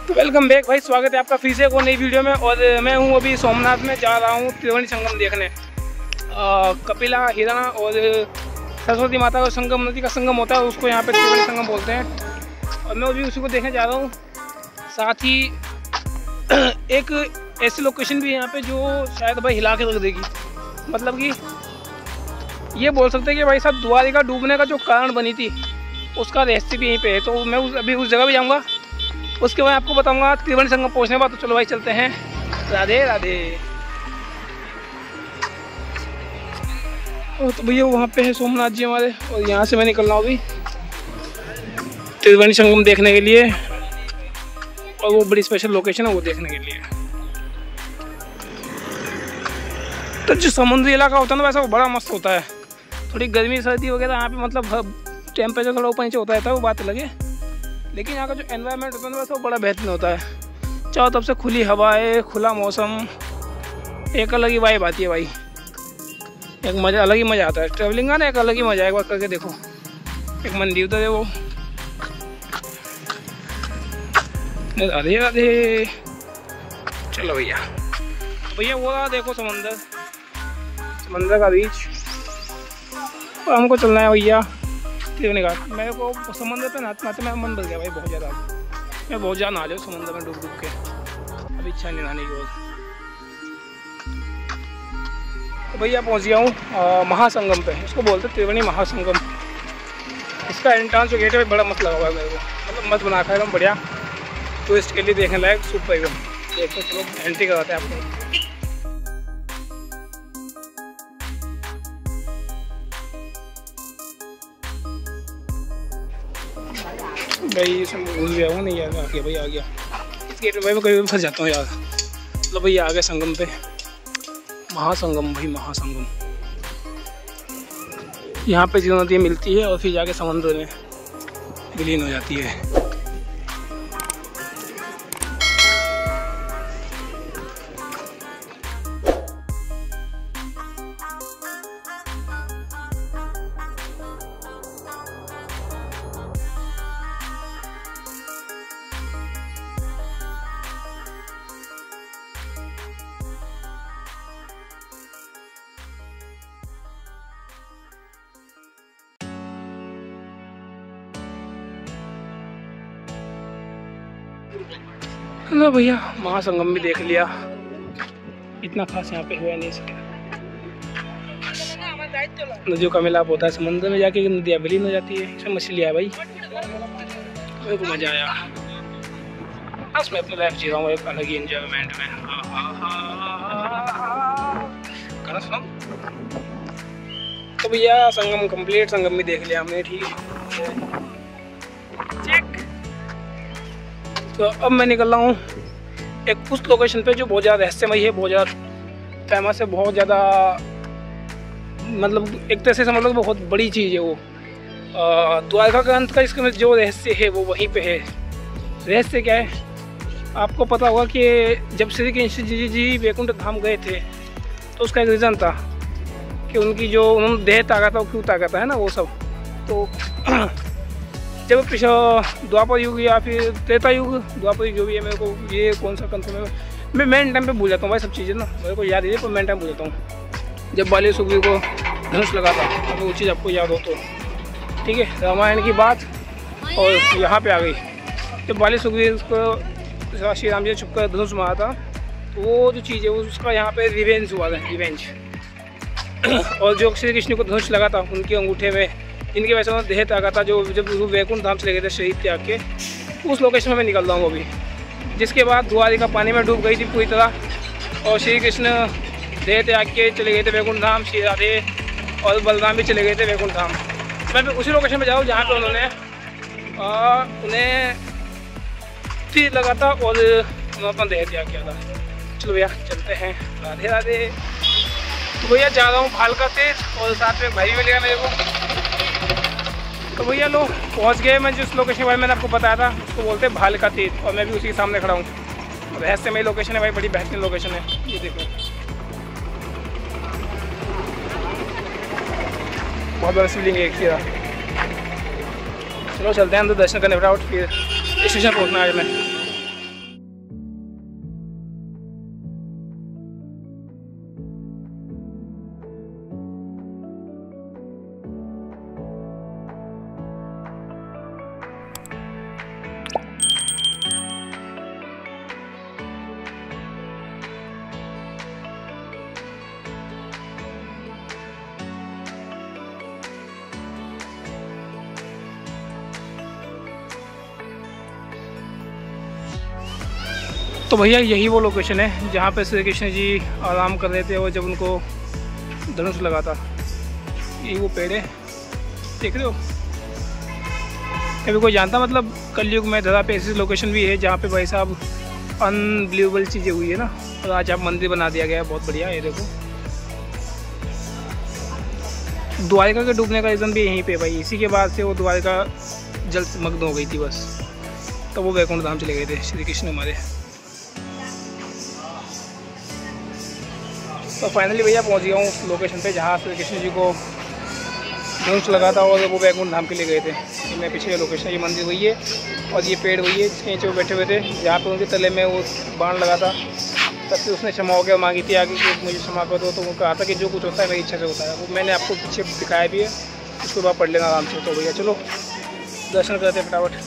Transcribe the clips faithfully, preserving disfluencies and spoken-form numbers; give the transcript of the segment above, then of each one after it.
तो welcome back भाई, स्वागत है आपका फिर से एक और नई वीडियो में। और मैं हूँ अभी सोमनाथ में, जा रहा हूँ त्रिवेणी संगम देखने। आ, कपिला, हिरणा और सरस्वती माता का संगम, नदी का संगम होता है, उसको यहाँ पे त्रिवेणी संगम बोलते हैं। और मैं अभी उसी को देखने जा रहा हूँ। साथ ही एक ऐसी लोकेशन भी है यहाँ पे जो शायद भाई हिला के रख देगी। मतलब कि ये बोल सकते हैं कि भाई साहब द्वारिका डूबने का जो कारण बनी थी उसका रहस्य भी यहीं पे है। तो मैं उस अभी उस जगह भी जाऊँगा, उसके बाद आपको बताऊंगा त्रिवेणी संगम पहुंचने के बाद। तो चलो भाई चलते हैं। राधे राधे। और तो भैया वहाँ पे है सोमनाथ जी हमारे, और यहाँ से मैं निकल रहा हूँ अभी त्रिवेणी संगम देखने के लिए। और वो बड़ी स्पेशल लोकेशन है वो देखने के लिए। तो जो समुद्री इलाका होता है ना, वैसा वो बड़ा मस्त होता है। थोड़ी गर्मी सर्दी वगैरह यहाँ पे मतलब टेम्परेचर थोड़ा ऊपर नीचे होता रहता है, वो बात अलग है। लेकिन यहाँ का जो एनवायरनमेंट होता है ना, वैसे वो बड़ा बेहतरीन होता है। चारों तरफ से खुली हवाएं, खुला मौसम, एक अलग ही वाइब आती है भाई। एक मज़ा, अलग ही मज़ा आता है ट्रैवलिंग का ना, एक अलग ही मज़ा है। एक बार करके देखो। एक मंदिर उधर है वो। राधे राधे। चलो भैया, भैया वो रहा देखो समंदर, समंदर का बीच। और हमको चलना है भैया त्रिवेणी घाट। मेरे को समंदर पे नहाते नहाते मेरा मन बदल गया भाई बहुत ज़्यादा। मैं बहुत ज़्यादा नहा लिया समंदर में डूब डूब के। अभी इच्छा नहीं नहाने की और। तो भैया पहुंच गया हूँ महासंगम पे। इसको बोलते त्रिवेणी महासंगम। इसका एंट्रेंस जो गेट है बड़ा मस्त लगा हुआ है मेरे को। मतलब मस्त बना रखा है एकदम बढ़िया। टूरिस्ट के लिए देखने लायक सुपर एकदम। देखो चलो एंट्री कराते हैं आपको। भाई इसमें घुस गया हूँ। नहीं यार, आ गया भाई, आ गया इस गेट में भाई। मैं कभी भी फंस जाता हूँ यार। मतलब भाई आ गया संगम पे। महासंगम भाई, महासंगम। यहाँ पे जो नदी मिलती है और फिर जाके समुद्र में विलीन हो जाती है। हेलो भैया, महासंगम भी देख लिया। इतना खास यहाँ पे हुआ नहीं इसके। नदियों का मिलाप होता है समुद्र में जाके, नदियाँ विलीन हो जाती है। इसमें मछलियाँ भाई, मेरे को मजा आया। बस मैं अपनी लाइफ जी रहा हूँ एक अलग ही एंजॉयमेंट में। गाना सुनो। तो भैया संगम कंप्लीट, संगम भी देख लिया हमने। ठीक है, तो अब मैं निकल रहा हूँ एक उस लोकेशन पे जो बहुत ज़्यादा रहस्यमयी है, बहुत ज़्यादा फेमस है, बहुत ज़्यादा मतलब एक तरह से समझ लो बहुत बड़ी चीज़ है वो। द्वारका का अंत का इसका जो रहस्य है वो वहीं पे है। रहस्य क्या है आपको पता होगा कि जब श्री कृष्ण जी जी वैकुंठ धाम गए थे तो उसका एक रीज़न था कि उनकी जो उन्होंने देह ताका था वो क्यों ताका था, है ना वो सब। तो जब पिछले द्वापर युग या फिर त्रेता युग, द्वापर युग जो भी है, मेरे को ये कौन सा कंफर्म है, मैं मेन टाइम पे भूल जाता हूँ भाई सब चीज़ें ना। मेरे को याद ही है पर मेन टाइम भूल जाता हूँ। जब बाली सुग्रीव को धनुष लगा था, अगर वो चीज़ आपको याद हो तो ठीक है। रामायण की बात और यहाँ पे आ गई। जब बाली सुग्रीव को श्री राम जी ने छुपकर धनुष मारा था, तो वो जो चीज़ है उसका यहाँ पे रिवेंज हुआ था, रिवेंज। और जो श्री कृष्ण को धनुष लगा था उनके अंगूठे में, इनके वजह से देह त्यागा था। जो जब वैकुंठ धाम से ले गए थे शहीद त्याग के, उस लोकेशन में मैं निकल रहा हूँ अभी। जिसके बाद द्वारिका पानी में डूब गई थी पूरी तरह। और श्री कृष्ण देह त्याग के चले गए थे वैकुंठ धाम। श्री राधे और बलराम भी चले गए थे वैकुंठ धाम। मैं भी उसी लोकेशन पर जाऊँ जहाँ पे उन्होंने आ, उन्हें तीर लगा था और उन्होंने अपना देह त्याग किया था। चलो भैया चलते हैं। राधे राधे। तो भैया जा रहा हूँ भालका तीर्थ, और साथ में भाई भी मिलेगा मेरे को। तो भैया लो पहुंच गए। मैं जिस लोकेशन के बारे में मैंने आपको बताया था उसको बोलते हैं भालका तीर्थ, और मैं भी उसी के सामने खड़ा हूँ। रहस्यमयी लोकेशन है भाई, बड़ी बेहतरीन लोकेशन है। ये देखो बहुत बड़ा शिवलिंग है एक सीधा। चलो चलते हैं अंदर दर्शन करने फटाफट, फिर स्टेशन पहुँचना है मैं। तो भैया यही वो लोकेशन है जहाँ पे श्री कृष्ण जी आराम कर रहे थे और जब उनको धनुष लगा था। यही वो पेड़ है, देख रहे हो। कभी कोई जानता मतलब कलयुग में धरा पे ऐसी लोकेशन भी है जहाँ पे भाई साहब अनबिलीवेबल चीज़ें हुई है ना। और आज आप मंदिर बना दिया गया है, बहुत बढ़िया। ये देखो द्वारिका के डूबने का रीज़न भी यहीं पे भाई, इसी के बाद से वो द्वारिका जल मग्न हो गई थी बस, तो वो वैकुंठ धाम चले गए थे श्री कृष्ण हमारे। तो फाइनली भैया पहुंच गया हूँ उस लोकेशन पे जहाँ श्री कृष्ण जी को धनुष लगा था और वो वैकुंठ धाम के लिए गए थे। ये मैं पीछे लोकेशन, ये मंदिर वही है और ये पेड़ वही है जिसके नीचे वो बैठे हुए थे, जहाँ पे उनके तले में वो बाण लगा था। तब से उसने क्षमा हो गया मांगी थी आगे कि मुझे क्षमा कर दो, तो वो कहा था कि जो कुछ होता है मेरी इच्छा से होता है। वो मैंने आपको पीछे दिखाया भी है, उसके बाद पढ़ लेना आराम से। तो भैया चलो दर्शन करते हैं फटाफट।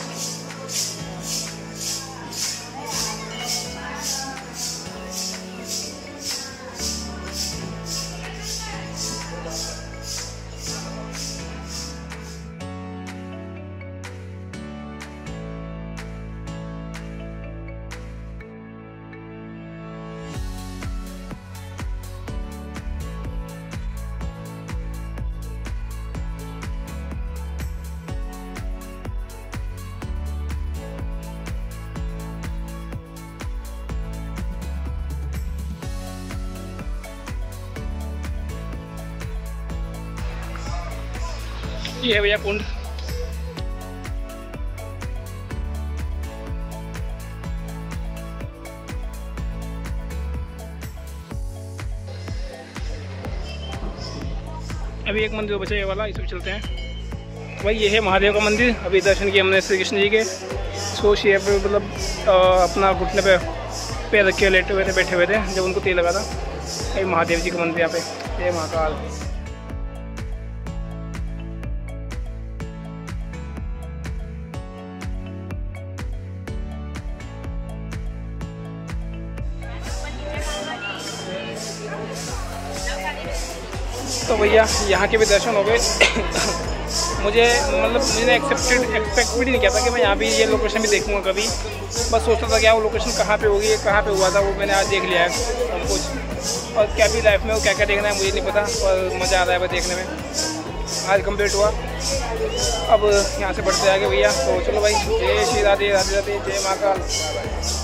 ये है भैया कुंड। अभी एक मंदिर बचा ये वाला, इस पे चलते हैं। भाई ये है महादेव का मंदिर। अभी दर्शन किए हमने श्री कृष्ण जी के। सो शेप मतलब अपना घुटने पे पैर रख के लेटे हुए थे, बैठे हुए थे जब उनको तेल लगा था। ये महादेव जी का मंदिर यहाँ पे, ये महाकाल। तो भैया यहाँ के भी दर्शन हो गए। मुझे मतलब मैंने एक्सेप्टेड एक्सपेक्ट भी नहीं किया था कि मैं यहाँ भी ये लोकेशन भी देखूँगा कभी। बस सोचता था क्या वो लोकेशन कहाँ पे होगी, कहाँ पे हुआ था, वो मैंने आज देख लिया है सब कुछ। और क्या भी लाइफ में वो क्या क्या देखना है मुझे नहीं पता, पर मज़ा आ रहा है बस देखने में। आज कंप्लीट हुआ, अब यहाँ से बढ़ते आगे भैया। तो चलो भाई, जय श्री राधे, राधे राधे, जय महाकाल।